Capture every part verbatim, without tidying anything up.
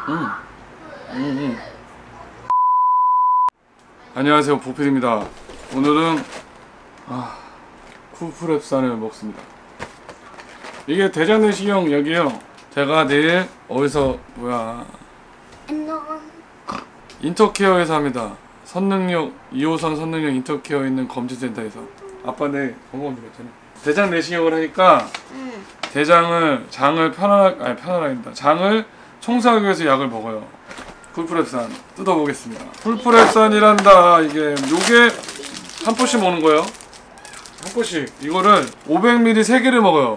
음. 음, 음. 안녕하세요, 보필입니다. 오늘은 아, 쿨프랩산을 먹습니다. 이게 대장내시경 약이에요. 제가 내일 어디서 뭐야 안녕. 인터케어에서 합니다. 선능력 이 호선 선능력 인터케어에 있는 검진센터에서. 아빠 내일 건강검진 갔잖아. 대장 내시경을 하니까 응. 대장을 장을 편안하게 아니 편안합니다. 장을 청소하기 위해서 약을 먹어요. 쿨프랩산 뜯어보겠습니다. 쿨프랩산이란다. 이게 요게 한 포씩 먹는 거예요. 한 포씩. 이거를 오백 밀리리터 세 개를 먹어요.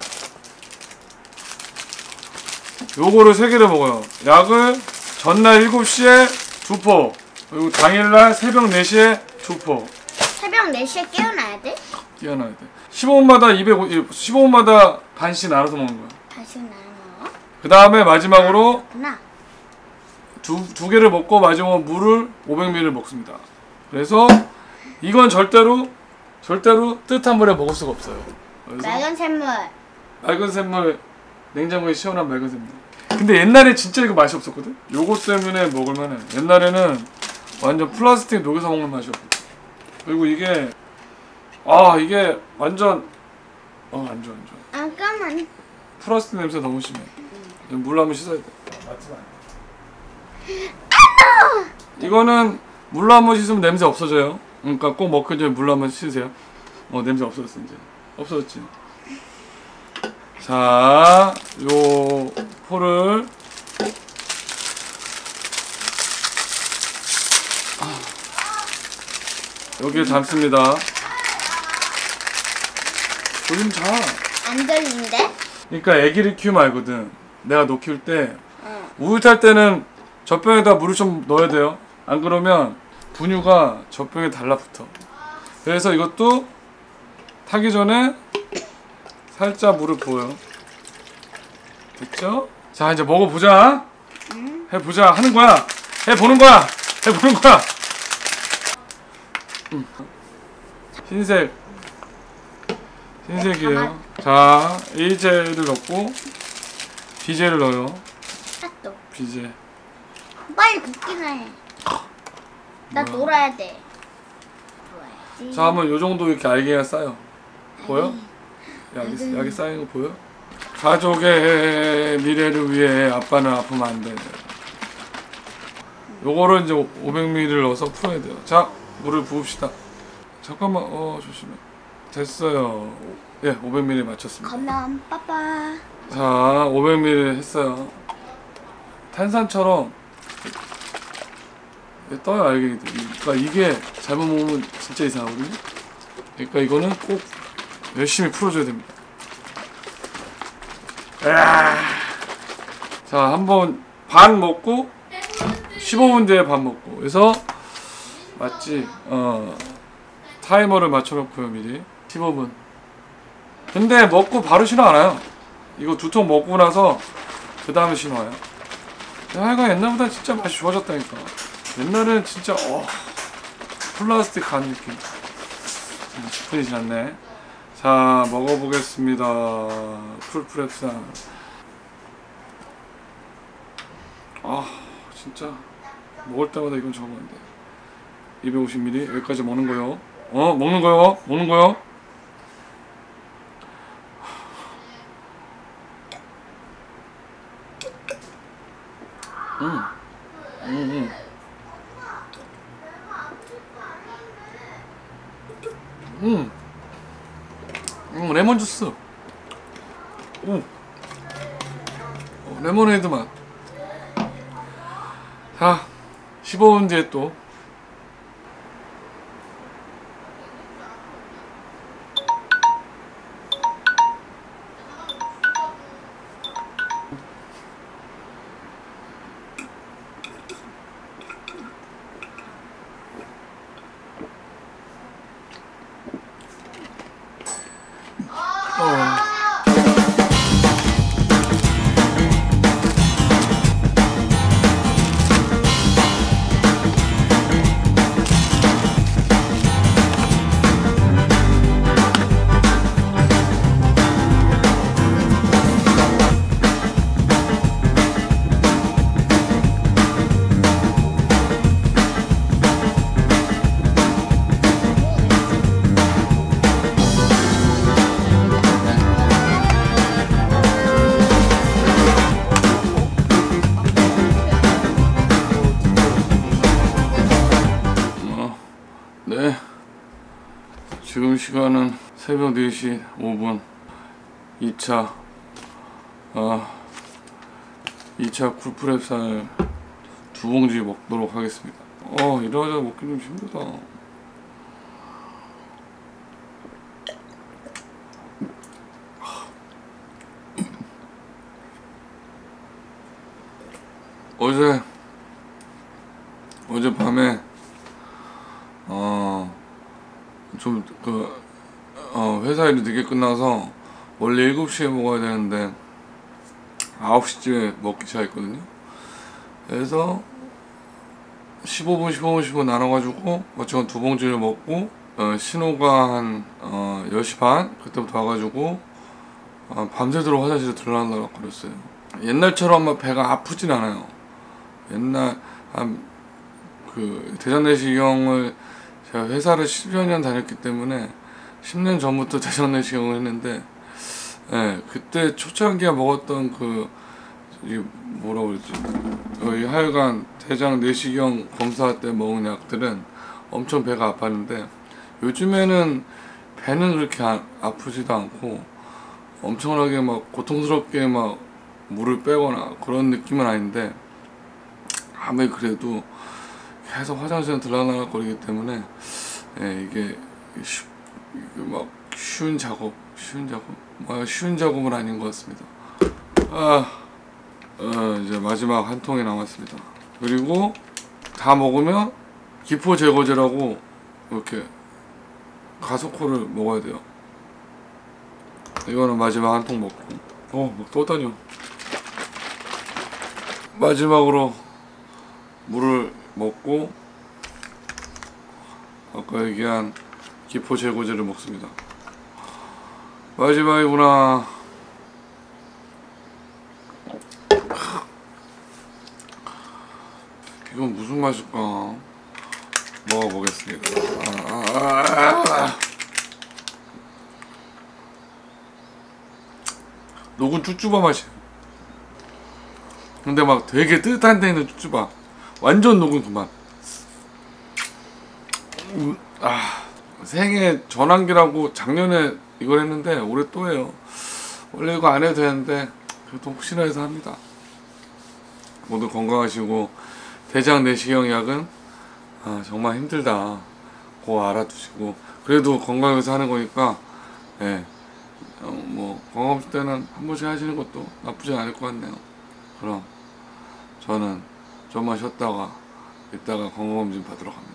요거를 세 개를 먹어요. 약을 전날 일곱 시에 두 포, 그리고 당일날 새벽 네 시에 두 포. 새벽 네 시에 깨어나야 돼? 깨어나야 돼. 십오 분마다 이백오십, 십오 분마다 반씩 나눠서 먹는 거야. 반씩 나눠? 그 다음에 마지막으로 그렇구나. 두, 두 개를 먹고 마지막으로 물을 오백 밀리리터를 먹습니다. 그래서 이건 절대로 절대로 뜨뜻한 물에 먹을 수가 없어요. 맑은 샘물. 맑은 샘물, 냉장고에 시원한 맑은 샘물. 근데 옛날에 진짜 이거 맛이 없었거든? 요거 때문에 먹을만해. 옛날에는 완전 플라스틱 녹여서 먹는 맛이었거든. 그리고 이게 아 이게 완전 어 안 좋아 안 좋아. 잠깐만. 플라스틱 냄새 너무 심해. 물 한번 씻어야 돼. 맞지마. 이거는 물로 한번 씻으면 냄새 없어져요. 그러니까 꼭 먹기 전에 물로 한번 씻으세요. 어 냄새 없어졌어 이제. 없어졌지. 자, 요 포를 여기에 담습니다. 조심 자. 안 들린데? 그러니까 애기를 키우면 알거든. 내가 너 키울 때 응. 우유 탈 때는 젖병에다 물을 좀 넣어야 돼요. 안 그러면 분유가 젖병에 달라붙어. 그래서 이것도 타기 전에 살짝 물을 부어요. 됐죠? 자 이제 먹어보자. 응? 해보자. 하는 거야. 해보는 거야. 해보는 거야. 음. 흰색 흰색이에요. 자 A젤을 넣고 B젤을 넣어요. 핫도. B젤. 빨리 굽기나 해. 나 뭐야? 놀아야 돼. 놀아야지. 자 한번 요 정도 이렇게 알갱이가 쌓여. 보여? 약이, 약이 쌓이는 거 보여? 가족의 미래를 위해 아빠는 아프면 안 돼. 요거를 이제 오백 밀리리터를 넣어서 풀어야 돼요. 자 물을 부읍시다. 잠깐만 어 조심해. 됐어요. 예 오백 밀리리터 맞췄습니다. 건남 빠빠. 자 오백 밀리리터 했어요. 탄산처럼 떠요 알갱이들. 그러니까 이게 잘못 먹으면 진짜 이상하거든요. 그러니까 이거는 꼭 열심히 풀어줘야 됩니다. 자 한번 반 먹고 십오 분 뒤에 반 먹고. 그래서 맞지? 어 타이머를 맞춰놓고요 미리 십오 분. 근데 먹고 바로 신호 안 와요. 이거 두 통 먹고 나서 그 다음에 신호 와요. 하여간 옛날보다 진짜 맛이 좋아졌다니까. 옛날에는 진짜 어 플라스틱 간 느낌. 십 분이 지났네. 자 먹어보겠습니다. 쿨프랩산. 아 진짜 먹을 때마다 이건 적으면 안 돼. 이백오십 밀리리터 여기까지 먹는 거요. 어 먹는 거요. 먹는 거요. 음. 음, 음. 음. 음, 레몬 주스. 오. 어, 레모네이드 맛. 자, 십오 분 뒤에 또. 어. 시간은 새벽 네 시 오 분. 이 차 아, 이 차 쿨프랩살 두 봉지 먹도록 하겠습니다. 어, 이러자 먹기 좀 힘들다. 어제 어젯밤에 어 좀 그 어 회사 일이 늦게 끝나서 원래 일곱 시에 먹어야 되는데 아홉 시쯤에 먹기 시작했거든요. 그래서 십오 분 십오 분 십오 분 나눠가지고 어쨌건 두 봉지를 먹고 어, 신호가 한 어, 열 시 반 그때부터 와가지고 어, 밤새도록 화장실에 들어가려고 그랬어요. 옛날처럼 막 배가 아프진 않아요. 옛날 한 그 대장내시경을 제가 회사를 십여 년 다녔기 때문에 십 년 전부터 대장내시경을 했는데, 예, 그때 초창기에 먹었던 그 이 뭐라 그러지? 어, 이 하여간 대장 내시경 검사 때 먹은 약들은 엄청 배가 아팠는데 요즘에는 배는 그렇게 아, 아프지도 않고 엄청나게 막 고통스럽게 막 물을 빼거나 그런 느낌은 아닌데 아무리 그래도 계속 화장실에 들락날락거리기 때문에 예, 이게 쉬, 이게 막 쉬운 작업, 쉬운 작업, 뭐 쉬운 작업은 아닌 것 같습니다. 아, 어, 이제 마지막 한 통이 남았습니다. 그리고 다 먹으면 기포 제거제라고 이렇게 가속호를 먹어야 돼요. 이거는 마지막 한 통 먹고, 어, 막 떠다녀. 마지막으로 물을 먹고 아까 얘기한 기포 제거제를 먹습니다. 마지막이구나. 이건 무슨 맛일까? 먹어보겠습니다. 아, 아, 아. 녹은 쭈쭈바 맛이에요. 근데 막 되게 뜨뜻한 데 있는 쭈쭈바. 완전 녹은 그 맛. 음, 아, 생애 전환기라고 작년에 이걸 했는데 올해 또 해요. 원래 이거 안 해도 되는데 그래도 혹시나 해서 합니다. 모두 건강하시고 대장 내시경 약은 아, 정말 힘들다. 그거 알아두시고 그래도 건강해서 하는 거니까 예, 어, 뭐 건강 없을 때는 한 번씩 하시는 것도 나쁘지 않을 것 같네요. 그럼 저는 좀만 쉬었다가 이따가 건강검진 받으러 갑니다.